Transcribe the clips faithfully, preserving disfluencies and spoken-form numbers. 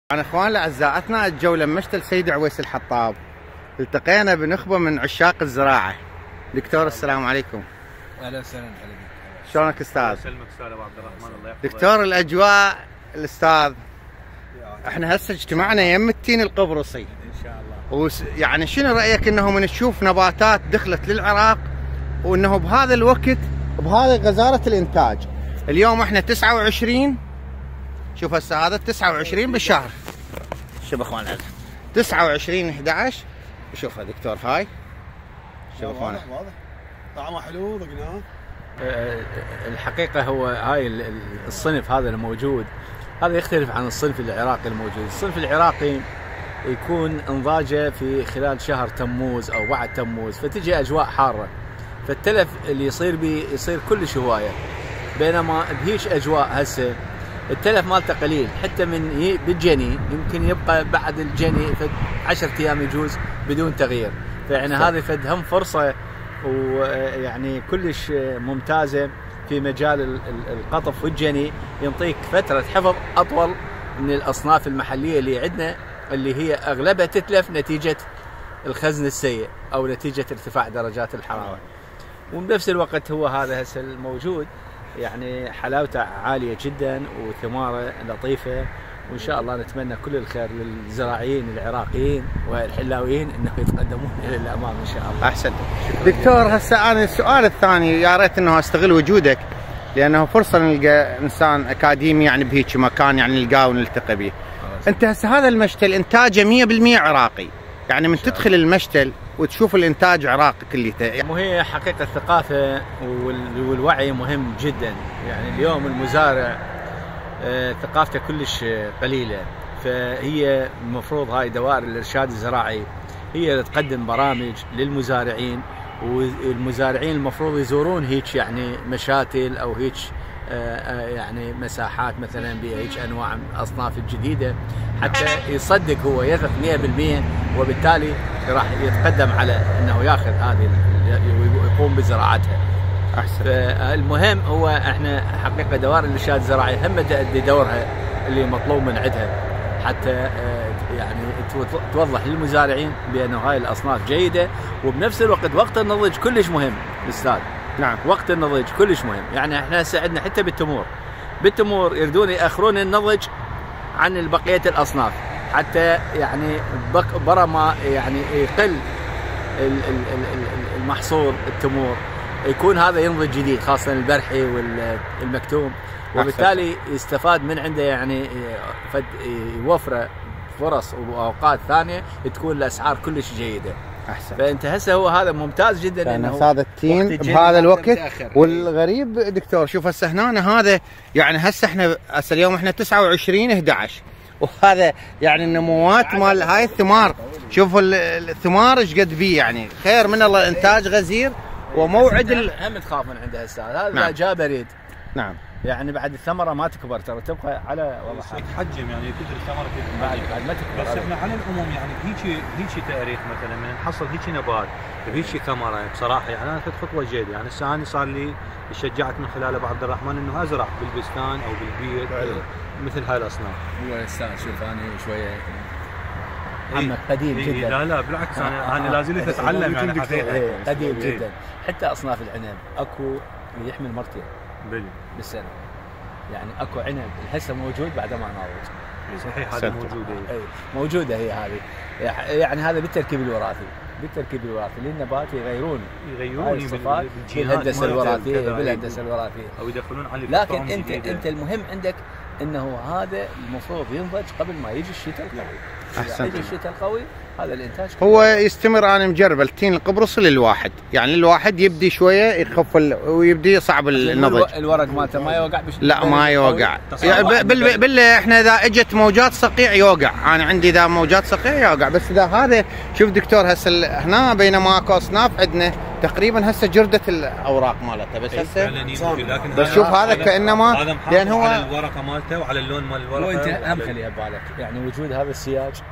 عن اخوان الاعزاء، اثناء الجوله مشتل سيد عويس الحطاب التقينا بنخبه من عشاق الزراعه. دكتور السلام عليكم. اهلا وسهلا. شلونك استاذ؟ الله يسلمك استاذ ابو عبد الرحمن. الله يحفظك دكتور. الاجواء الاستاذ، احنا هسه اجتمعنا يم التين القبرصي ان شاء الله. وس يعني شنو رايك انه من نشوف نباتات دخلت للعراق وانه بهذا الوقت بهذه غزاره الانتاج؟ اليوم احنا تسعة وعشرين، شوف هسه هذا تسعة وعشرين بالشهر. شوف اخوان العزيز تسعة وعشرين احد عشر. شوفها دكتور هاي، شوف اخوان واضح طعمه حلو ذقناه. الحقيقه هو هاي الصنف هذا الموجود هذا يختلف عن الصنف العراقي الموجود. الصنف العراقي يكون انضاجه في خلال شهر تموز او بعد تموز، فتجي اجواء حاره فالتلف اللي يصير بيه يصير كلش هوايه، بينما بهيج اجواء هسه التلف مالته قليل، حتى من بالجني يمكن يبقى بعد الجني فد عشرة ايام يجوز بدون تغيير. فيعني هذه فد هم فرصه ويعني كلش ممتازه في مجال القطف والجني، ينطيك فتره حفظ اطول من الاصناف المحليه اللي عندنا اللي هي اغلبها تتلف نتيجه الخزن السيء او نتيجه ارتفاع درجات الحراره. وبنفس الوقت هو هذا هسه الموجود يعني حلاوته عاليه جدا وثماره لطيفه، وان شاء الله نتمنى كل الخير للزراعيين العراقيين والحلاويين انه يتقدمون الى الامام ان شاء الله. احسنت دكتور. هسه انا السؤال الثاني يا ريت انه استغل وجودك، لانه فرصه نلقى انسان اكاديمي يعني بهيك مكان يعني نلقاه ونلتقي به. انت هسه هذا المشتل انتاجه مية بالمية عراقي، يعني من تدخل المشتل وتشوف الانتاج عراقي كليته. وهي حقيقه الثقافه والوعي مهم جدا، يعني اليوم المزارع ثقافته كلش قليله، فهي المفروض هاي دوائر الارشاد الزراعي هي اللي تقدم برامج للمزارعين، والمزارعين المفروض يزورون هيك يعني مشاتل او هيك يعني مساحات مثلا بهيك انواع من الاصناف الجديده حتى يصدق هو يثق مية بالمية، وبالتالي راح يتقدم على انه ياخذ هذه ويقوم بزراعتها. احسن. فالمهم هو احنا حقيقه دوائر الارشاد الزراعي هم تؤدي دورها اللي مطلوب من عندها حتى يعني توضح للمزارعين بانه هاي الاصناف جيده، وبنفس الوقت وقت النضج كلش مهم استاذ. نعم. وقت النضج كلش مهم، يعني احنا هسه عندنا حتى بالتمور بالتمور يردون ياخرون النضج عن بقيه الاصناف حتى يعني برا ما يعني يقل المحصول التمور يكون هذا ينضج جديد، خاصه البرحي والمكتوم، وبالتالي يستفاد من عنده يعني يوفر فرص واوقات ثانيه تكون الاسعار كلش جيده. احسن. فانت هسه هو هذا ممتاز جدا انه هذا التين بهذا الوقت. والغريب دكتور شوف هسه هنا هذا يعني هسه احنا هسه اليوم احنا تسعة وعشرين احد عشر، وهذا يعني النموات مال هاي الثمار، شوفوا الثمار ايش قد بيه، يعني خير من الله انتاج غزير وموعد ال... هم تخاف من عنده استاذ هذا. نعم. جاء بريد. نعم. يعني بعد الثمره ما تكبر ترى تبقى على والله تحجم يعني كثر الثمره بعد بعد ما تكبر. بس احنا على العموم يعني هيك هيك تاريخ مثلا من نحصل هيك نبات بهيك ثمره بصراحه يعني انا اخذت خطوه جيده. يعني هسه انا صار لي شجعت من خلال ابو عبد الرحمن انه ازرع بالبستان او بالبيت مثل هاي الاصناف. هو استاذ شوف انا شويه عمك قديم إيه جدا. لا لا بالعكس انا انا لازلت اتعلم يعني حقيقه قديم جدا. حتى اصناف العنب اكو اللي يحمل مرتين بلي بالسنه، يعني اكو عنب هسه موجود بعد ما ناضج. صحيح هذا موجوده. اي موجوده هي هذه، يعني هذا بالتركيب الوراثي بالتركيب الوراثي للنبات يغيرون يغيرون بالهندسه الوراثيه بالهندسه الوراثيه او يدخلون عليه. لكن انت جديدة. انت المهم عندك انه هذا المفروض ينضج قبل ما يجي الشتاء القوي. احسن. يجي الشتاء القوي هذا الانتاج هو يستمر. انا مجرب التين القبرصي للواحد، يعني الواحد يبدي شويه يخف ال... ويبدي يصعب النضج. الورق مالته ما يوقع بش... لا ما يوقع. يعني بال... بال... احنا اذا اجت موجات صقيع يوقع، انا عندي اذا موجات صقيع يوقع، بس اذا هذا شوف دكتور هسه هنا بينما اكو اصناف عندنا تقريبا هسه جرده الاوراق مالتها، بس هسه بس شوف هذا كانما لان هو على الورقه مالته وعلى اللون مال الورقه. وانت هم خليها ببالك يعني وجود هذا السياج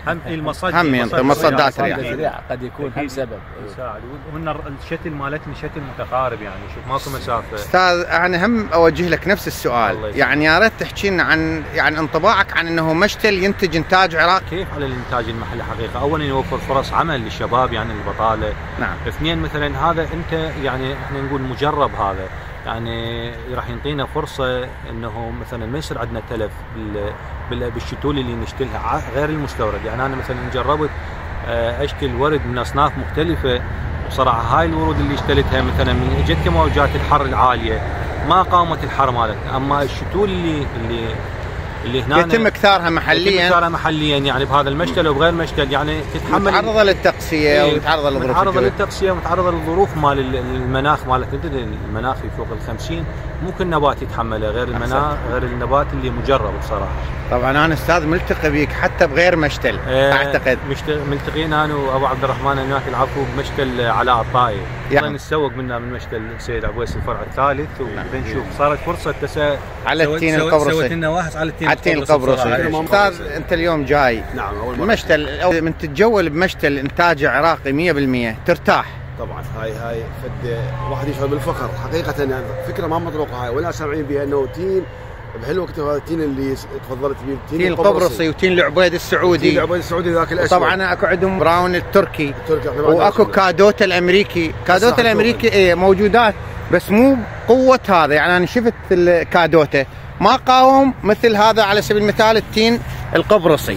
هم المصد هم ينطي مصدات رياح قد يكون هم سبب. يساعد وهن الشتل مالتنا شتل متقارب يعني شوف ماكو مسافه. استاذ انا هم اوجه لك نفس السؤال، يعني يا ريت تحكي لنا عن يعني انطباعك عن انه مشتل ينتج انتاج عراقي. كيف على الانتاج المحلي حقيقه؟ اولا يوفر فرص عمل للشباب يعني البطاله. نعم. اثنين مثلا هذا انت يعني احنا نقول مجرب هذا يعني راح ينطينا فرصه انه مثلا ما يصير عندنا تلف بال بالشتول اللي نشتلها غير المستورد. يعني انا مثلا جربت اشتل ورد من اصناف مختلفه وصراحه هاي الورود اللي اشتلتها مثلا من اجت موجات الحر العاليه ما قاومت الحر مالتها، اما الشتول اللي اللي اللي هنا يتم اكثارها محليا يتم اكثارها محليا يعني بهذا المشتل وبغير مشتل يعني تتحمل متعرضه للتقصيه إيه ومتعرضه للظروف متعرضه للتقصيه ومتعرضه للظروف مال المناخ مالتنا. المناخ في فوق ال خمسين ممكن نبات يتحمله غير المناخ غير النبات اللي مجرب بصراحه. طبعا انا استاذ ملتقي بيك حتى بغير مشتل اه اعتقد ملتقين انا وابو عبد الرحمن هناك العفو بمشتل علاء الطائي يعني نتسوق منا من مشتل سيد عبويس الفرع الثالث وبنشوف صارت فرصه تسا على التين القبرصي سويت لنا واحد على التين, التين القبرصي. استاذ انت اليوم جاي نعم اول مره مشتل من تتجول بمشتل انتاج عراقي مية بالمية ترتاح طبعا. هاي هاي فد واحد يشعر بالفخر حقيقه يعني فكره ما مطروقه هاي ولا سامعين بها انه تين بهالوقت هذا التين اللي تفضلت به التين القبرصي وتين العبيد السعودي. تين العبيد السعودي ذاك الاسود. طبعا اكو عندهم براون التركي, التركي واكو كادوتا الامريكي. كادوتا الامريكي ايه موجودات بس مو قوه هذا. يعني انا شفت الكادوتا ما قاوم مثل هذا على سبيل المثال التين القبرصي.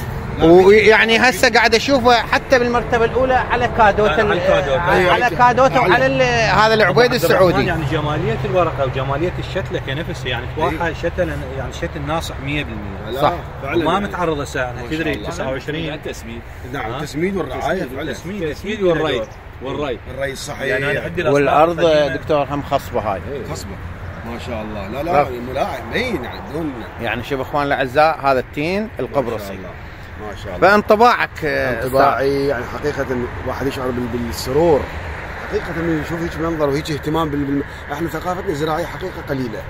ويعني هسه قاعد اشوفه حتى بالمرتبه الاولى على كادوتا على كادوتا وعلى هذا العبيد السعودي. يعني جماليه الورقه وجماليه الشتله كنفسها يعني تواحد شتل يعني شتل ناصع مية بالمية صح. وما متعرض هسه تدري تسعة وعشرين التسميد. نعم التسميد والرعايه التسميد التسميد والري والري الري الصحيح يعني والارض دكتور هم خصبه هاي خصبه ما شاء الله. لا لا ملاعب مين يعني بدون يعني شوف اخوان الاعزاء هذا التين القبرصي ما شاء الله. فانطباعك انطباعي يعني حقيقه الواحد يشعر بالسرور حقيقه من يشوف هيك منظر وهيك اهتمام بال... احنا ثقافتنا الزراعيه حقيقه قليله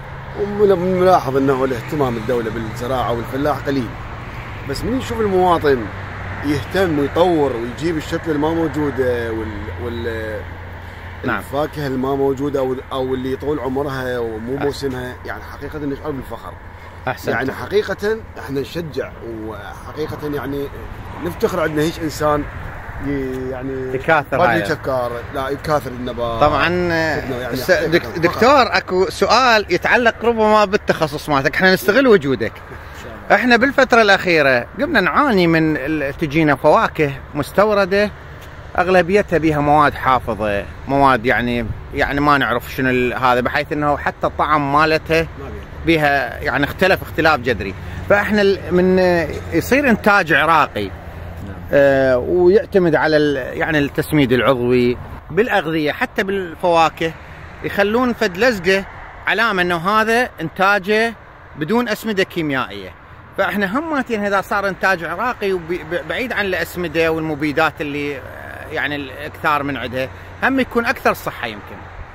وملاحظ انه الاهتمام الدوله بالزراعه والفلاح قليل، بس من يشوف المواطن يهتم ويطور ويجيب الشتله اللي ما موجوده وال, وال... نعم. الفاكهه اللي ما موجوده او او اللي طول عمرها ومو موسمها يعني حقيقه نشعر بالفخر. أحسنت. يعني حقيقة احنا نشجع وحقيقة يعني نفتخر عندنا هيك انسان يعني يكاثر هاي يشكر لا يكاثر النبات. طبعا يعني دك دكتور اكو سؤال يتعلق ربما بالتخصص مالتك، احنا نستغل وجودك. احنا بالفترة الأخيرة قمنا نعاني من تجينا فواكه مستوردة اغلبيتها بها مواد حافظة، مواد يعني يعني ما نعرف شنو هذا، بحيث انه حتى الطعم مالتها بها يعني اختلف اختلاف جذري. فاحنا من يصير انتاج عراقي آه ويعتمد على يعني التسميد العضوي بالاغذيه حتى بالفواكه، يخلون فد لزقه علامه انه هذا انتاجه بدون اسمده كيميائيه. فاحنا هماتين اذا صار انتاج عراقي وبعيد عن الاسمده والمبيدات اللي يعني الاكثار من عندها، هم يكون اكثر صحه يمكن.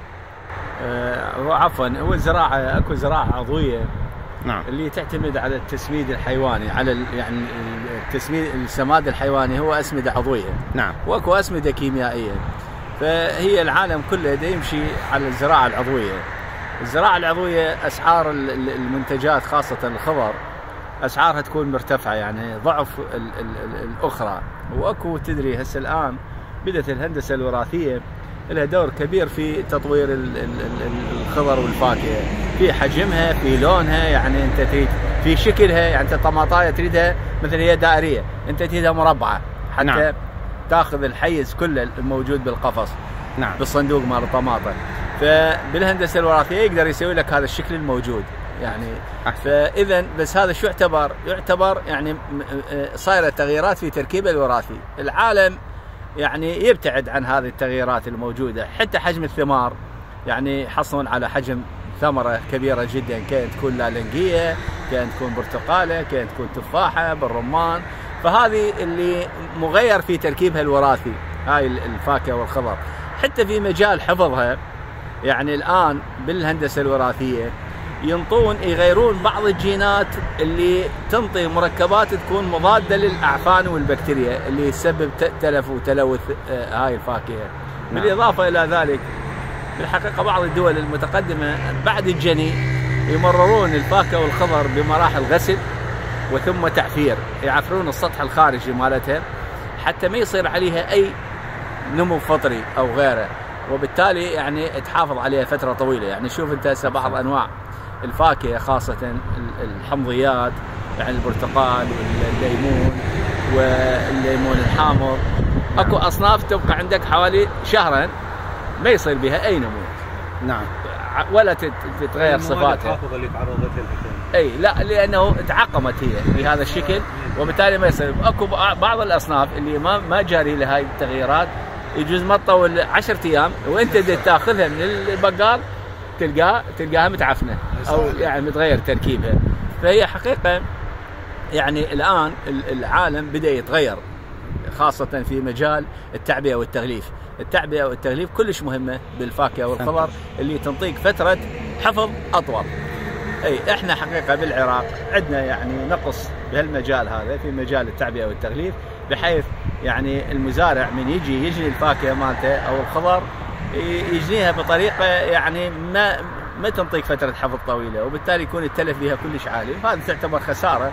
آه عفوا هو الزراعه اكو زراعه عضويه نعم اللي تعتمد على التسميد الحيواني، على يعني التسميد السماد الحيواني هو اسمده عضويه. نعم. واكو اسمده كيميائيه. فهي العالم كله دا يمشي على الزراعه العضويه. الزراعه العضويه اسعار المنتجات خاصه الخضر اسعارها تكون مرتفعه يعني ضعف ال ال ال الاخرى. واكو تدري هسه الان بدات الهندسه الوراثيه لها دور كبير في تطوير ال ال الخضر والفاكهه، في حجمها، في لونها، يعني انت تريد في شكلها، يعني انت طماطايه تريدها مثل هي دائريه، انت تريدها مربعه حتى نعم. تاخذ الحيز كله الموجود بالقفص. نعم. بالصندوق مال الطماطم. فبالهندسه الوراثيه يقدر يسوي لك هذا الشكل الموجود يعني. فاذا بس هذا شو يعتبر؟ يعتبر يعني صايره تغييرات في تركيبه الوراثي. العالم يعني يبتعد عن هذه التغييرات الموجوده، حتى حجم الثمار يعني يحصلون على حجم ثمره كبيره جدا، كانت تكون لالنجيه، كانت تكون برتقاله، كانت تكون تفاحه، بالرمان. فهذه اللي مغير في تركيبها الوراثي هاي الفاكهه والخضر. حتى في مجال حفظها يعني الان بالهندسه الوراثيه ينطون يغيرون بعض الجينات اللي تنطي مركبات تكون مضادة للأعفان والبكتيريا اللي يسبب تلف وتلوث هاي الفاكهة. بالإضافة إلى ذلك بالحقيقة بعض الدول المتقدمة بعد الجني يمررون الفاكهة والخضر بمراحل غسل وثم تعفير، يعفرون السطح الخارجي مالتها حتى ما يصير عليها أي نمو فطري أو غيره، وبالتالي يعني تحافظ عليها فترة طويلة. يعني شوف أنت هسه بعض أنواع الفاكهة خاصة الحمضيات، يعني البرتقال والليمون والليمون الحامض، اكو اصناف تبقى عندك حوالي شهرا ما يصير بها اي نمو. نعم. ولا تتغير صفاتها. اللي تعرضت لها. اي لا، لانه تعقمت هي بهذا الشكل وبالتالي ما يصير. اكو بعض الاصناف اللي ما ما جاري لهاي التغييرات يجوز ما تطول عشرة ايام وانت تاخذها من البقال تلقاها تلقاها متعفنه او يعني متغير تركيبها. فهي حقيقه يعني الان العالم بدا يتغير خاصه في مجال التعبئه والتغليف. التعبئه والتغليف كلش مهمه بالفاكهه والخضر اللي تنطيك فتره حفظ اطول. اي احنا حقيقه بالعراق عندنا يعني نقص بهالمجال هذا في مجال التعبئه والتغليف، بحيث يعني المزارع من يجي يجني الفاكهه مالته او الخضر يجنيها بطريقه يعني ما ما تنطيك فتره حفظ طويله، وبالتالي يكون التلف بها كلش عالي. وهذا تعتبر خساره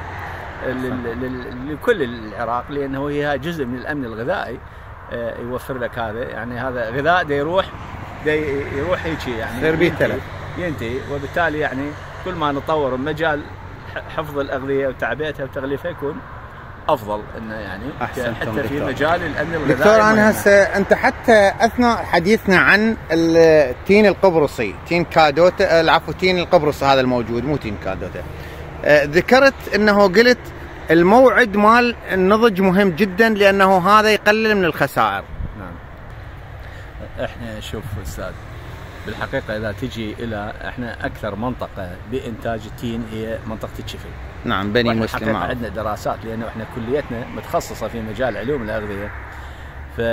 لكل العراق، لانه هي جزء من الامن الغذائي يوفر لك هذا. يعني هذا غذاء دا يروح دا يروح هيك يعني يصير به تلف ينتهي، وبالتالي يعني كل ما نطور مجال حفظ الاغذيه وتعبئتها وتغليفها يكون افضل انه يعني حتى في دكتور. مجال الامن الغذائي. دكتور انا هسه انت حتى اثناء حديثنا عن التين القبرصي، تين كادوتا، العفو تين القبرصي هذا الموجود مو تين كادوتا، آه ذكرت انه قلت الموعد مال النضج مهم جدا لانه هذا يقلل من الخسائر. نعم. احنا شوف استاذ بالحقيقه اذا تجي الى احنا اكثر منطقه بانتاج التين هي منطقه الشفي. نعم بني مسلم. عندنا دراسات لانه احنا كليتنا متخصصه في مجال علوم الاغذيه، ف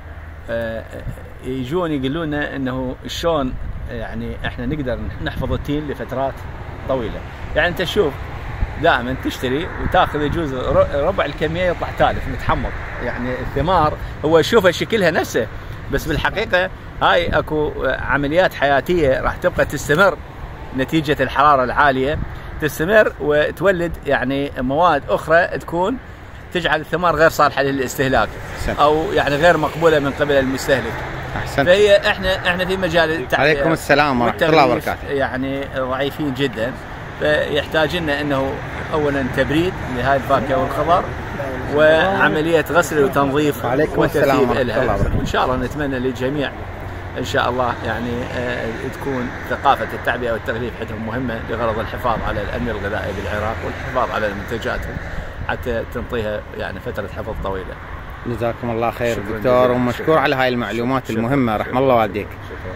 يجون يقولوا لنا انه شلون يعني احنا نقدر نحفظ التين لفترات طويله. يعني انت شوف دائما تشتري وتاخذ يجوز ربع الكميه يطلع تالف متحمض، يعني الثمار هو شوفها شكلها نفسه، بس بالحقيقه هاي اكو عمليات حياتيه راح تبقى تستمر نتيجه الحراره العاليه، تستمر وتولد يعني مواد اخرى تكون تجعل الثمار غير صالحه للاستهلاك او يعني غير مقبوله من قبل المستهلك. احسنت. فهي احنا احنا في مجال التعبئه. عليكم السلام ورحمه الله وبركاته. يعني ضعيفين جدا، فيحتاج لنا انه اولا تبريد لهذه الفاكهه والخضر وعمليه غسل وتنظيف وترتيب لها. وان شاء الله نتمنى للجميع ان شاء الله يعني تكون ثقافه التعبئه والتغليف عندهم مهمه لغرض الحفاظ على الامن الغذائي بالعراق والحفاظ على منتجاتهم حتى تنطيها يعني فتره حفظ طويله. جزاكم الله خير دكتور، ومشكور على هاي المعلومات المهمه، رحم الله والديك.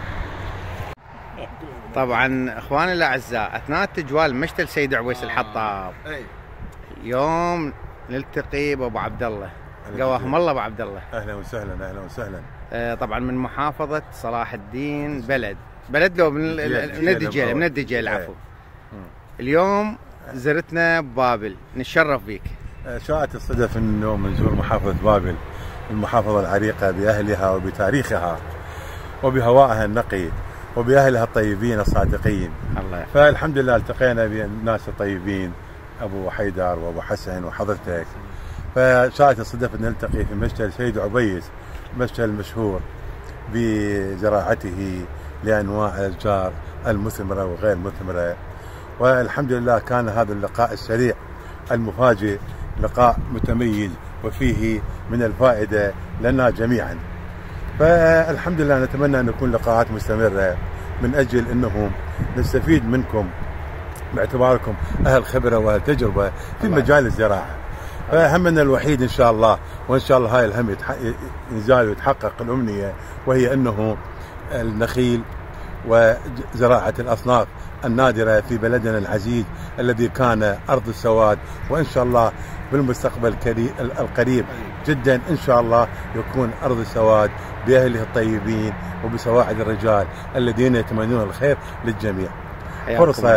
طبعا اخواني الاعزاء اثناء التجوال مشتل سيد عويس الحطاب يوم نلتقي بابو عبد الله. قواهم الله ابو عبد الله. اهلا وسهلا اهلا وسهلا. آه طبعا من محافظه صلاح الدين بلد بلد لو من الدجيله من الدجيله العفو. اليوم زرتنا ببابل، نتشرف بيك. شاءت الصدف انه نزور محافظه بابل، المحافظه العريقه باهلها وبتاريخها وبهوائها النقي وبأهلها الطيبين الصادقين. الله. فالحمد لله التقينا بالناس الطيبين أبو حيدر وأبو حسن وحضرتك، فشاءت الصدف أن نلتقي في مشتل سيد عبيس، مشتل مشهور بزراعته لأنواع الأشجار المثمرة وغير المثمرة. والحمد لله كان هذا اللقاء السريع المفاجئ لقاء متميز وفيه من الفائدة لنا جميعا. فالحمد لله نتمنى أن تكون لقاءات مستمرة من أجل أنه نستفيد منكم باعتباركم أهل خبرة وأهل تجربة في مجال الزراعة. فهمنا الوحيد إن شاء الله، وإن شاء الله هاي الهم يزال ويتحقق الأمنية، وهي أنه النخيل وزراعة الأصناف النادرة في بلدنا العزيز الذي كان أرض السواد، وإن شاء الله بالمستقبل القريب جدا إن شاء الله يكون أرض السواد بأهله الطيبين وبسواعد الرجال الذين يتمنون الخير للجميع. فرصة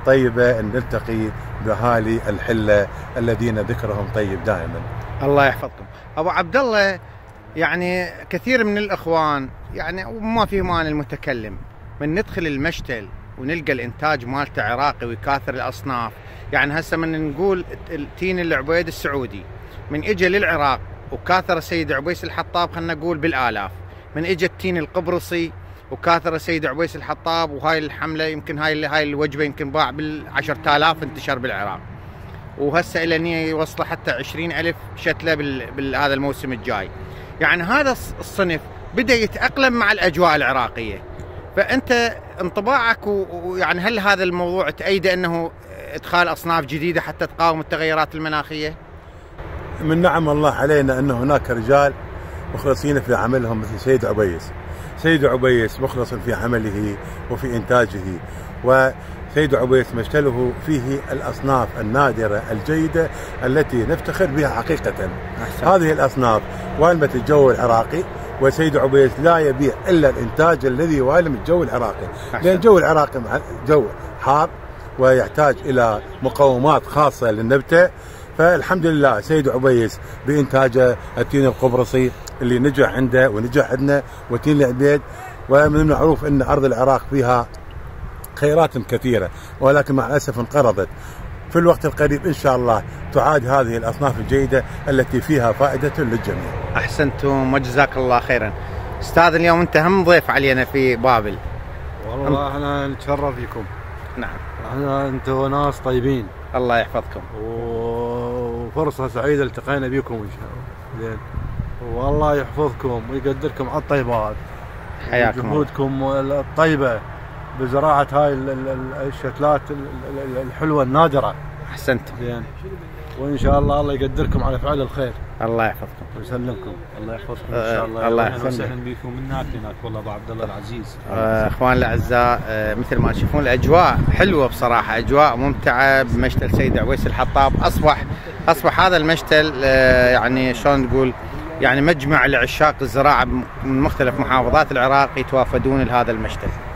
طيبة أن نلتقي بأهالي الحلة الذين ذكرهم طيب دائما. الله يحفظكم. أبو عبد الله، يعني كثير من الإخوان يعني وما في معنى المتكلم من ندخل المشتل ونلقى الإنتاج مالته عراقي ويكاثر الأصناف. يعني هسه من نقول التين العبيد السعودي من إجا للعراق وكاثر السيد عبيس الحطاب، خلنا نقول بالآلاف. من إجا التين القبرصي وكاثر السيد عبيس الحطاب، وهاي الحملة يمكن هاي هاي الوجبة يمكن باع بالعشرة آلاف انتشر بالعراق، وهسه إلى نية يوصل حتى عشرين ألف شتلة بهذا الموسم الجاي. يعني هذا الصنف بدأ يتأقلم مع الأجواء العراقية. فأنت انطباعك ويعني هل هذا الموضوع تأيده أنه إدخال أصناف جديدة حتى تقاوم التغيرات المناخية؟ من نعم الله علينا أن هناك رجال مخلصين في عملهم مثل سيد عبيس. سيد عبيس مخلص في عمله وفي إنتاجه، وسيد عبيس مشتله فيه الأصناف النادرة الجيدة التي نفتخر بها حقيقة. أحسن. هذه الأصناف والمت الجو العراقي، وسيد عبيس لا يبيع إلا الإنتاج الذي يوالم الجو العراقي. أحسن. لأن الجو العراقي جو حار ويحتاج إلى مقومات خاصة للنبتة. فالحمد لله سيد عبيس بإنتاجه التين القبرصي اللي نجح عنده ونجح عندنا، وتين العبيد. ومن المعروف أن أرض العراق فيها خيرات كثيرة، ولكن مع الأسف انقرضت. في الوقت القريب إن شاء الله تعاد هذه الأصناف الجيدة التي فيها فائدة للجميع. أحسنتم وجزاك الله خيرا. أستاذ، اليوم أنت هم ضيف علينا في بابل. والله احنا نتشرف بكم. نعم. احنا انتم ناس طيبين. الله يحفظكم. وفرصة سعيدة التقينا بكم ان شاء الله. زين. والله يحفظكم ويقدركم على الطيبات. حياكم. جهودكم الطيبة بزراعة هاي الشتلات الحلوة النادرة. احسنتم. زين. وان شاء الله الله يقدركم على فعل الخير. الله يحفظكم ويسلمكم. الله يحفظكم ان شاء الله. الله يحفظكم. وسهلا بكم من هناك هناك والله ابو عبد الله العزيز. آه اخوان الاعزاء، آه مثل ما تشوفون الاجواء حلوه بصراحه، اجواء ممتعه بمشتل سيد عبيس الحطاب. اصبح اصبح هذا المشتل آه يعني شلون نقول، يعني مجمع لعشاق الزراعه من مختلف محافظات العراق يتوافدون لهذا المشتل.